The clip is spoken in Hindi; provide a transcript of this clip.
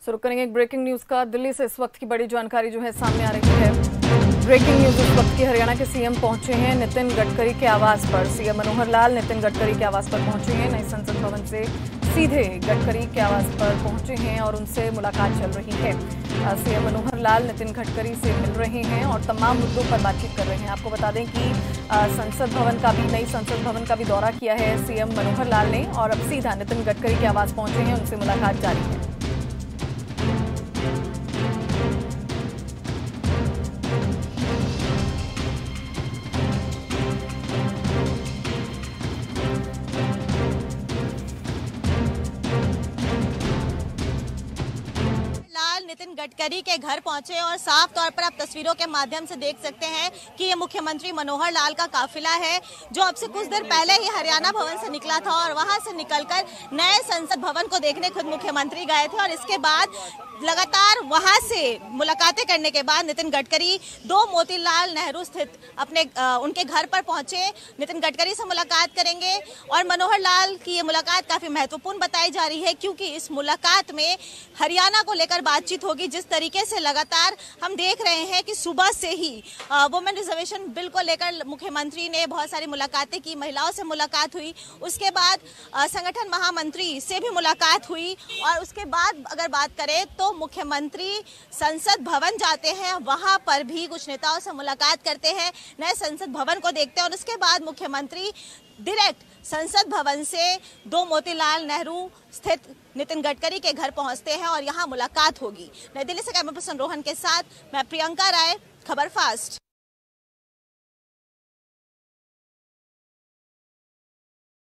शुरू करेंगे एक ब्रेकिंग न्यूज का। दिल्ली से इस वक्त की बड़ी जानकारी जो है सामने आ रही है। ब्रेकिंग न्यूज इस वक्त की हरियाणा के सीएम पहुंचे हैं नितिन गडकरी के आवास पर। सीएम मनोहर लाल नितिन गडकरी के आवास पर पहुंचे हैं। नए संसद भवन से सीधे गडकरी के आवास पर पहुंचे हैं और उनसे मुलाकात चल रही है। सीएम मनोहर लाल नितिन गडकरी से मिल रहे हैं और तमाम मुद्दों पर बातचीत कर रहे हैं। आपको बता दें कि नई संसद भवन का भी दौरा किया है सीएम मनोहर लाल ने और अब सीधा नितिन गडकरी के आवास पहुंचे हैं, उनसे मुलाकात जारी है। नितिन गडकरी के घर पहुंचे और साफ तौर पर आप तस्वीरों के माध्यम से देख सकते हैं कि ये मुख्यमंत्री मनोहर लाल का काफिला है जो अब से कुछ देर पहले ही हरियाणा भवन से निकला था और वहां से निकलकर नए संसद भवन को देखने खुद मुख्यमंत्री गए थे। और इसके बाद लगातार वहां से मुलाकातें करने के बाद नितिन गडकरी 2 मोतीलाल नेहरू स्थित अपने उनके घर पर पहुंचे। नितिन गडकरी से मुलाकात करेंगे और मनोहर लाल की ये मुलाकात काफी महत्वपूर्ण बताई जा रही है क्योंकि इस मुलाकात में हरियाणा को लेकर बातचीत होगी। जिस तरीके से लगातार हम देख रहे हैं कि सुबह से ही वुमेन रिजर्वेशन बिल को लेकर मुख्यमंत्री ने बहुत सारी मुलाकातें की, महिलाओं से मुलाकात हुई, उसके बाद संगठन महामंत्री से भी मुलाकात हुई और उसके बाद अगर बात करें तो मुख्यमंत्री संसद भवन जाते हैं, वहां पर भी कुछ नेताओं से मुलाकात करते हैं, नए संसद भवन को देखते हैं और उसके बाद मुख्यमंत्री डायरेक्ट संसद भवन से 2 मोतीलाल नेहरू स्थित नितिन गडकरी के घर पहुंचते हैं और यहां मुलाकात होगी। नई दिल्ली से कैमरा पर्सन रोहन के साथ मैं प्रियंका राय, खबर फास्ट।